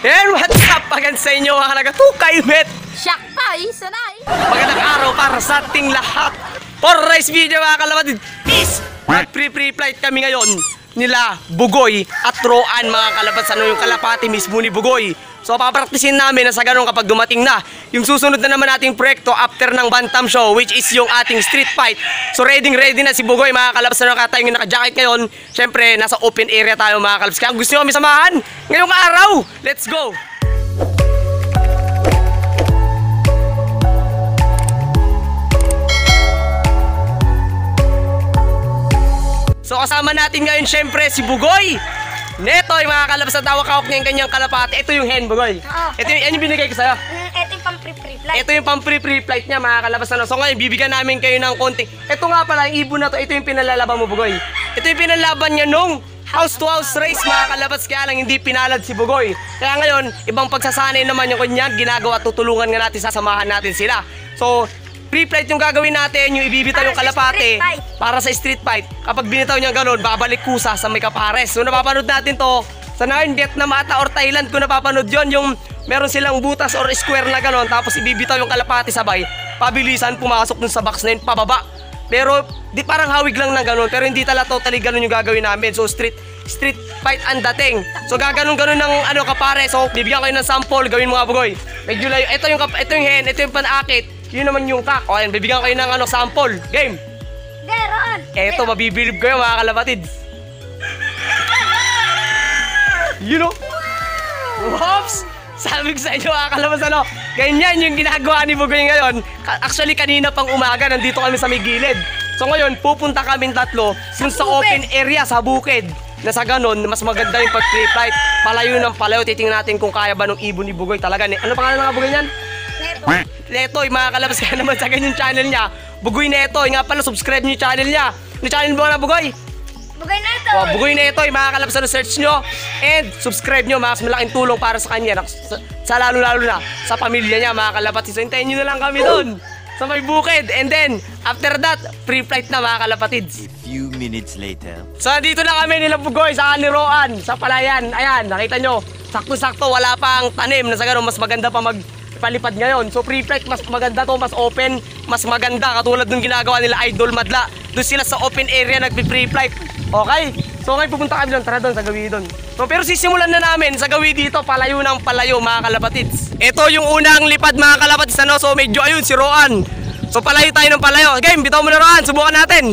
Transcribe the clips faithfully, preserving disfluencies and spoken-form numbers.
And what's up agad sa inyo mga nagatukay met? Shock pa, isa na eh. Magandang araw para sa ating lahat. For today's video mga kalapatid is mag-pre-pre flight kami ngayon nila Bugoy at Roan mga kalapatid. Ano yung kalapati mismo ni Bugoy. So papraktisin namin na sa ganun kapag dumating na yung susunod na naman nating proyekto after ng Bantam Show, which is yung ating street fight. So ready ready na si Bugoy mga kalapatid. Ano nakatayo yung naka-jacket ngayon. Siyempre nasa open area tayo mga kalapatid. Kaya gusto nyo kami samahan ngayong araw. Let's go! So kasama natin ngayon syempre si Bugoy. Neto yung mga kalabas na tawag-kawak niya yung kanyang kalapati. Ito yung hen, Bugoy. Oo. Ito yung, yan yung binigay ko sa'yo. Mm, ito yung pang-pre-pre flight. Ito yung pang-pre-pre flight niya mga kalabas na. So ngayon bibigyan namin kayo ng konti. Ito nga pala yung ibon na to. Ito yung pinalalaban mo, Bugoy. Ito yung pinalalaban niya nung house to house race mga kalabas. Kaya lang hindi pinalad si Bugoy. Kaya ngayon ibang pagsasanay naman yung kanya ginagawa at tutulungan nga natin, sasamahan natin sila. So pre-flight yung gagawin natin, yung ibibitaw yung kalapate para sa street fight. Kapag binitaw niya gano'n, babalik kusa sa may kapares. So napapanood natin to sa Narn, Vietnam ata or Thailand kung napapanood yon, yung meron silang butas or square na gano'n, tapos ibibitaw yung kalapate sabay, pabilisan pumasok dun sa box na yun, pababa. Pero di parang hawig lang na gano'n, pero hindi talaga totally gano'n yung gagawin namin. So street street fight ang dating. So gaganon-ganon ng ano kapare. So bibigyan kayo ng sample, gawin mo nga Bugoy. Medyo layo. Ito yung, ito yung hen, ito yung panakit. Yun naman yung kak. O ayan, bibigyan kayo ng ano, sample. Game! Garon! Eto, mabibilib kayo mga kalapatid. You know? Whoops! Sabi ko sa inyo mga kalapatid, ano? Ganyan yung ginagawa ni Bugoy ngayon. Actually, kanina pang umaga, nandito kami sa may gilid. So ngayon, pupunta kami tatlo sa, sa open area, sa bukid. Na sa ganon, mas maganda yung pag-free flight. Palayo ng palayo, titingnan natin kung kaya ba ng ibon ni Bugoy talaga. Ano pangalan ng Bugoy niyan? Neto. Netoy, mga kalabas kaya naman sa ganyang channel niya. Bugoy Netoy, nga pala subscribe niyo yung channel niya. Yung channel mo na Bugoy? Bugoy Neto. Oh, Bugoy Netoy, mga kalabas na search nyo. And subscribe nyo, mas malaking tulong para sa kanya. Sa, sa lalo-lalo na sa pamilya niya mga kalapatid. So hintayin nyo na lang kami doon sa may bukid. And then, after that, free flight na mga kalapatid. A few minutes later. So dito na kami nila Bugoy sa ni Roan, sa Palayan. Ayan, nakita nyo, sakto-sakto, wala pang tanim. Na sa ganun, mas maganda pa mag palipad ngayon. So pre-flight mas maganda to, mas open, mas maganda katulad ng ginagawa nila Idol Madla. Doon sila sa open area nagpe-pre-flight. Okay? So ngayon pupunta kami doon, tara doon sa gawi doon. So pero sisimulan na namin sa gawi dito, palayo ng palayo mga kalapatids. Ito yung unang lipad mga kalapatids, ano? So medyo ayun si Roan. So palayo tayo ng palayo. Game, bitaw mo na Roan, subukan natin.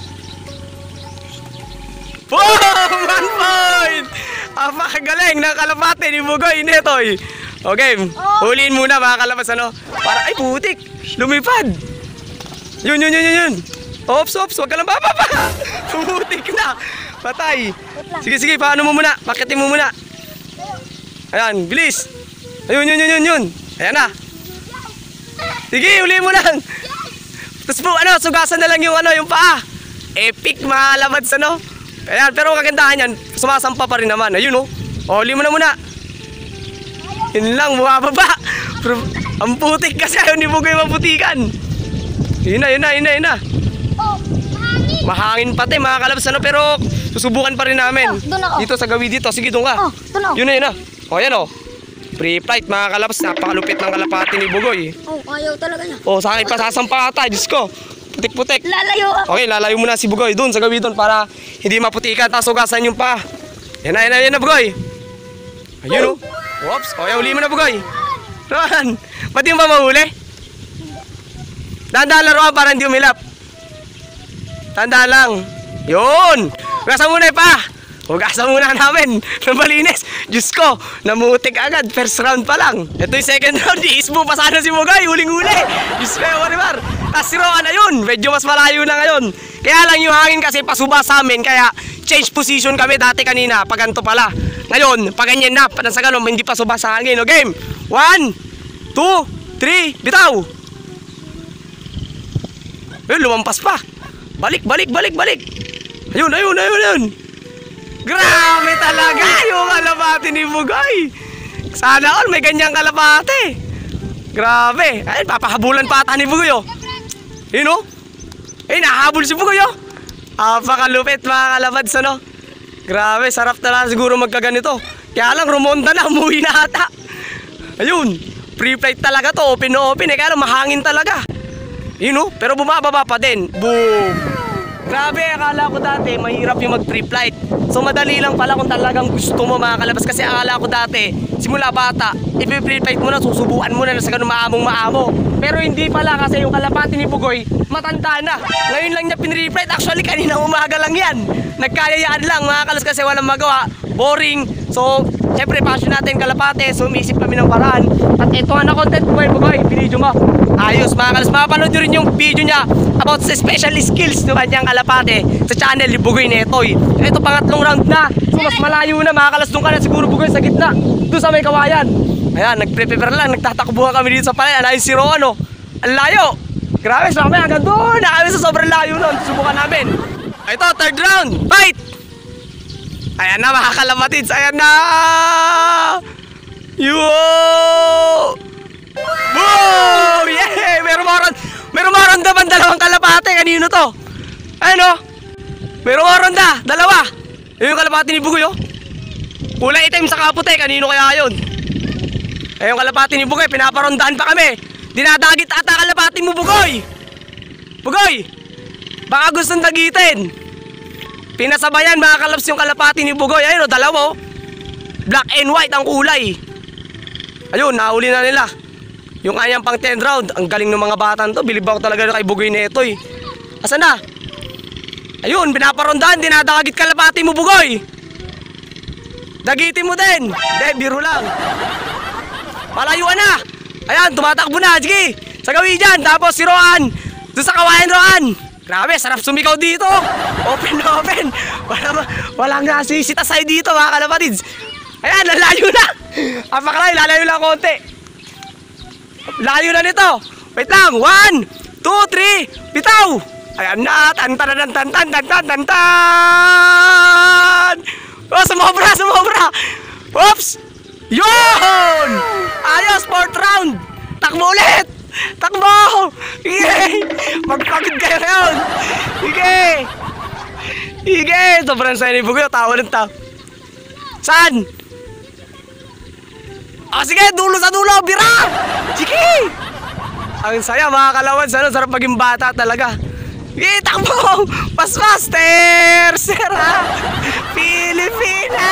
Boom! One point! Apakagaling ng kalapate ni Bugoy Netoy. Okay, huliin muna mga kalabas ano. Para, ay putik, lumipad. Yun, yun, yun, yun, yun. Ops, ops, wag ka lang bababa. Putik na, patay. Sige, sige, paano mo muna, pakitin mo muna. Ayan, bilis. Ayun, yun, yun, yun, yun. Ayan na. Sige, huliin mo lang. Tapos po, ano, sugasan na lang yung ano, yung paa. Epic mga kalabas ano. Ayan, pero kagandahan yan, sumasampa pa rin naman. Ayun oh, o, huliin mo na muna. Yun lang, bumababa. Ang putik kasi ayaw ni Bugoy maputikan. Yun na, yun na, yun na, yun na. Oh, mahangin. Mahangin pati mga kalabas ano, pero susubukan pa rin namin. Oh, doon ako. Dito sa gawi dito, sige doon ka. Oh, doon ako. Yun na, yun na. O yan o. Free flight mga kalabas, napakalupit ng kalapati ni Bugoy. Oh, ayaw talaga niya. O sa akin pa sasampa ata, Diyos ko. Putik-putik. Lalayo ako. Okay, lalayo muna si Bugoy doon sa gawi doon para hindi maputikan. Tapos ugasan yung pa. Yan na, yan na, yan na Bugoy. Ayun o. Whoops, o huli mo na Bugoy. Roan, ba't yung ba mahuli? Dahan-dahan lang Roan para hindi umilap. Dahan-dahan lang. Yun! Hugasan muna pa! Hugasan muna namin ng malinis. Diyos ko, namutik agad. First round pa lang. Ito yung second round. Iisbo pa sana si Bugoy. Huling-huli. Diyos ko, Maribar. Tapos si Roan, ayun. Medyo mas malayo na ngayon. Kaya lang yung hangin kasi pasuba sa amin. Kaya change position kami dati kanina. Pag ganito pala. Ngayon, pag ganyan na, sa ganun, hindi pa suba sa hangin. O game, one, two, three, bitaw. Ayun, lumampas pa. Balik, balik, balik, balik. Ayun, ayun, ayun, ayun. Grabe talaga yung kalapati ni Bugoy. Sana all may ganyang kalapati. Grabe. Ayun, papahabulan pa ata ni Bugoy, oh. Yun, oh. Eh, nahabol si Bugoy, oh. Apakalupit mga kalabads, ano. Grabe, sarap talaga siguro magkaganito. Kaya lang, rumonda na, umuwi na ata. Ayun, free flight talaga to, open na open eh, kaya lang mahangin talaga. Yun know, pero bumababa pa din. Boom! Grabe, akala ko dati mahirap yung mag free flight. So madali lang pala kung talagang gusto mo mga kalabas. Kasi akala ko dati, simula bata, i-free flight mo na, susubuan mo na na sa ganun maamong maamo. Pero hindi pala kasi yung kalapati ni Bugoy, matanda na. Ngayon lang niya pinree flight. Actually, kanina umaga lang yan. Nagkayayaan lang mga kalabas kasi walang magawa. Boring. So, syempre passion natin kalapate. So, umisip kami ng paraan. At ito nga na content Bugoy, Bugoy, binidyo mo. Ayos mga kalabas. Mapanood nyo rin yung video niya about sa special skills ng kanyang kalapate sa channel ni Bugoy Netoy. Ito pangatlong round na. So, mas malayo na mga kalabas. Doon ka na siguro Bugoy sa gitna. Doon sa may kawayan. Ayan, nag-prepare lang. Nagtatakbuhan kami dito sa palayan. Ayun si Roan, oh. Ang layo. Grabe, sa kami hanggang doon. Nakami sa sobrang layo nun. Subukan namin. Ito, third round. Fight! Ayan na mga kalapatids. Ayan na! Yo! Boom! Yeah! Meron maron, meron marondaman dalawang kalapate. Kanino to? Ayan o. Meron maronda. Dalawa. Yung kalapate ni Bugoy, oh. Kulay itim sa kaputi. Kanino kaya yun? Ayun kalapate ni Bugoy. Pinaparondahan pa kami. Dinadagit ata kalapate mo, Bugoy. Bugoy! Baka gustong dagitin. Pinasabayan mga kalaps yung kalapati ni Bugoy. Ayun o, dalawa o. Black and white ang kulay. Ayun, nahuli na nila. Yung kanyang pang ten round. Ang galing ng mga batan to. Bilib ako talaga kay Bugoy Netoy. Asan na? Ayun, pinaparondahan. Dinadagit kalapati mo, Bugoy. Dagitin mo din. Hindi, biro lang. Palayuan na. Ayan, tumatakbo na. Sige, sa gawin dyan. Tapos si Roan. Doon sa kawayan, Roan. Grabe, sarap sumikaw dito. Open na open. Walang, walang nasisita sa'yo dito mga kalapatids. Ayan, lalayo na. Apakalayo, lalayo lang konti. Layo na nito. Wait lang. One, two, three. Bitaw. Ayan na. Tantan, tantan, tantan, tantan, tantan. Oh, sumobra, sumobra. Oops. Yun. Ayos, fourth round. Takbo ulit. Takbo! Sige! Magpagod kayo ngayon! Sige! Sige! Sobrang saya ni Bugoy. Tawa ng tao. Saan? Ah, sige! Dulo sa dulo! Bira! Sige! Ang saya mga kalawan. Sana sarap maging bata talaga. Sige! Takbo! Pas master! Sera! Pilipina!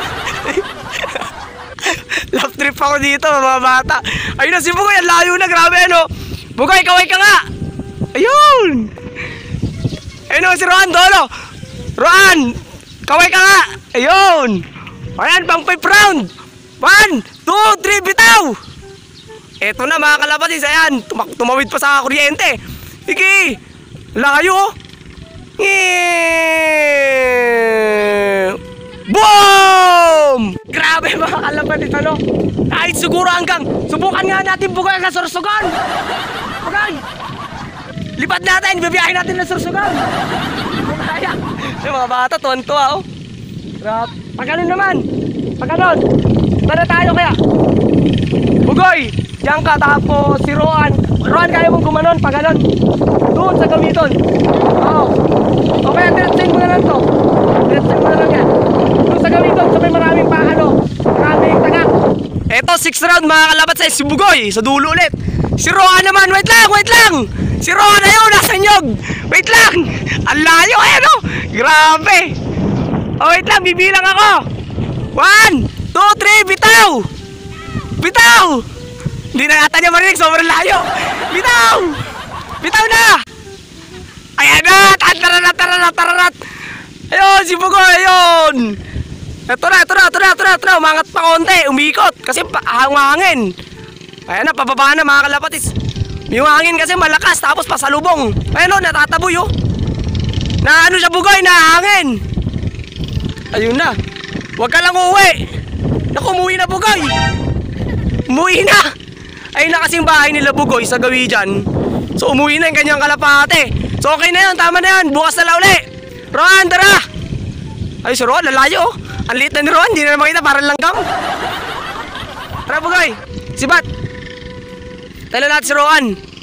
Love trip ako dito mga bata. Ayun na si Bugoy, ang layo na, grabe ano. Bugoy, kaway ka nga. Ayun. Ayun o si Roan, dolo. Roan, kaway ka nga. Ayun. Ayan, pang fifth round. One, two, three, bitaw. Eto na mga kalapatids, ayan. Tum tumawid pa sa kuryente. Sige. Layo. Yeah. Boom! Grabe mga kalapatids, ano? Kahit siguro hanggang subukan nga natin Bugoy hanggang Sorsogon. Bugoy! Lipat natin, bibiyahin natin na Sorsogon. Kaya. Yung mga bata, tuwan-tuwa, oh. Grabe. Pag ganun naman. Pag ganun. Tara tayo kaya. Bugoy, diyan ka, tapos si Roan. Roan, kaya mong gumanon pag ganun. Doon sa gamiton. Oo. Okay, tiratsin mo na lang to. Tiratsin mo na lang yan. Doon sa gamiton, sa may maraming paano. Maraming tanga. Eto, sixth round mga kalabat sa si Bugoy. Sa dulo ulit. Si Roan naman, wait lang, wait lang. Si Roan ayun, nasa nyog. Wait lang. Ang layo, ayan o. Grabe. Oh, wait lang, bibilang ako. One, two, three, bitaw. Bitaw. Hindi na yata niya marinig, sobrang layo. Bitaw. Bitaw na. Ayan na, tararat, tararat, tararat. Ayun, si Bugoy, ayun. Ito na, ito na, ito na, ito na, ito na. Umangat pa konti, umikot. Kasi hangin. Ayan na, pababa na mga kalapatids. Yung hangin kasi malakas, tapos pasalubong. Ayan o, natataboy o. Na ano siya Bugoy, na hangin. Ayun na. Huwag ka lang uuwi. Naku, umuwi na Bugoy. Umuwi na. Ayun na kasing bahay nila Bugoy sa gawi dyan. So umuwi na yung kanyang kalapate. So okay na yun, tama na yun. Bukas na lang uli. Roan, tara. Ay, si Roan, lalayo. Ang liit na ni Roan, hindi na makita, parang langgam. Tara Bugoy, sibat. Tala natin si Roan.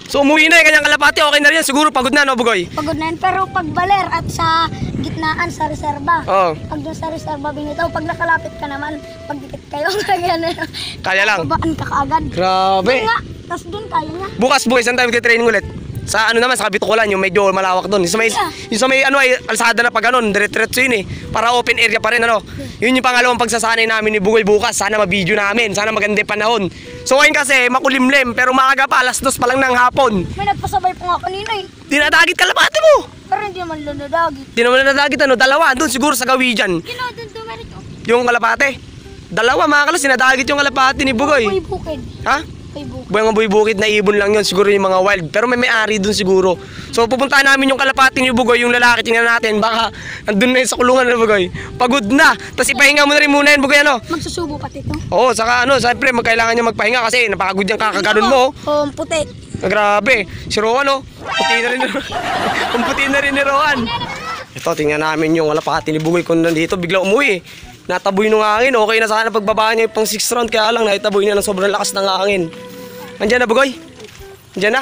So umuwi na yung kanyang kalapati, okay na rin yan. Siguro pagod na, no, Bugoy? Pagod na yun. Pero pag baler at sa gitnaan sa reserba. Oo. Pag doon sa reserba binitaw, pag nakalapit ka naman, pag dikit kayo, kaya na. Kaya lang. Babaan ka kaagad. Grabe. Nga, tapos doon kaya niya. Bukas, Bugoy, saan tayo mag-training ulit? Sa ano naman, sa Kabitukulan, yung medyo malawak doon. Yung sa may, yung sa may ano ay alsada na pag ganun, dire-diretso yun eh. Para open area pa rin, ano. Yun yung pangalawang pagsasanay namin ni Bugoy bukas. Sana ma-video namin, sana maganda yung panahon. So ngayon kasi, makulimlim, pero maaga pa, alas dos pa lang ng hapon. May nagpasabay po nga kanina eh. Dinadagit kalapati mo! Pero hindi naman lunodagi. Di naman nadagit, ano, dalawa, doon siguro sa gawi dyan. Kinodundugan ito. Yung kalapate. Dalawa, mga kalos, sinadagit yung kalapati ni Bugoy. Buy bukid. Ha? Buy bukid. Buhay mga buy-bukid na ibon lang yun, siguro yung mga wild. Pero may may-ari dun siguro. So pupuntahan namin yung kalapati ni Bugoy, yung lalaki, tingnan natin. Baka andun na yun sa kulungan na Bugoy. Pagod na. Tapos ipahinga mo na rin muna yun, Bugoy, ano? Magsusubo pati ito. Oo, saka ano, siyempre magkailangan niya magpahinga kasi napakagod yung kakaganon mo. Oh, puti. Ah, grabe. Si Rowan, oh. Puti na rin. Ang puti na rin ni Rowan. Ito, tingnan namin yung kalapati ni Bugoy kung nandito. Bigla umuwi eh. Nataboy ng hangin. Okay na sana pagbaba niya yung pang six round. Kaya lang, naitaboy niya ng sobrang lakas ng hangin. Andiyan na, Bugoy. Andiyan na.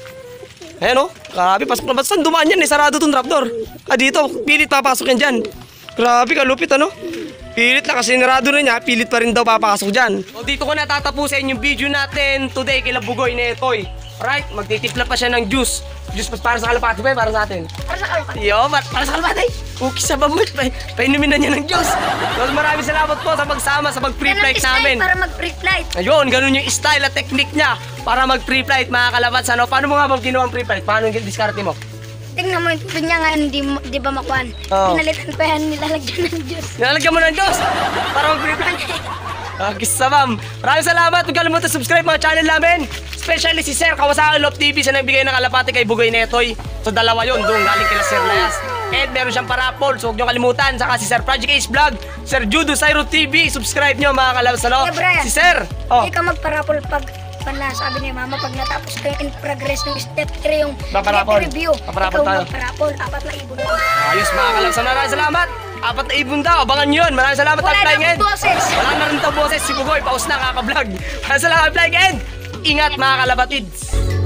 Ayan, oh. Grabe, pasok na. Ba't saan dumaan yan? Eh, sarado itong trapdoor. Ah, dito. Pilit papasok yan dyan. Grabe, kalupit, ano? Pilit na kasi narado na niya. Pilit pa rin daw papasok dyan. So, dito ko natatapusin yung video natin today kila Bugoy na ito'y. Alright, magtitipla pa siya ng juice. Juice pa para sa kalapati ba? Para sa atin. Para sa kalapati. Yo, para, para sa kalapati. Okay sa bamot. Pa, painumin na niya ng juice. So, maraming salamat po sa pagsama sa mag-free Yan ang flight style namin. para mag-free flight. Ayun, ganun yung style at technique niya para mag-free flight, mga kalabats. Ano, paano mo nga bang ginawa ang free flight? Paano yung diskarte mo? Tingnan mo yung tubig niya nga, hindi, mo- di ba makuhan? Oo. Pinalitan pa yan, nilalagyan ng juice. Nilalagyan mo ng juice para mag-free flight. Ah, kisa ma'am. Maraming salamat. Huwag kalimutan subscribe mga channel namin. Especially si Sir Kawasaki Love T V sa nagbigay ng kalapati kay Bugoy Netoy. So dalawa yun, doon galing kila Sir Layas. And meron siyang parapol, so huwag nyo kalimutan. Saka si Sir Project Ace Vlog, Sir Judo Syro T V. Subscribe nyo mga kalabas, ano? Hey, Brian. Si Sir. Oh. Hindi ka magparapol pag pala, sabi ni Mama, pag natapos ko yung in progress ng step three yung Paparapol. step review. Paparapol Ikaw tayo. magparapol, apat na ibon mo. Ayos mga kalabas. Maraming salamat. Apat na ibon daw. Abangan nyo yun. Maraming salamat. Wala at na Flying End. akong boses. Wala na rin daw boses. Si Bugoy, paus na kaka-vlog. Maraming salamat, Flying End. Ingat mga kalabatids.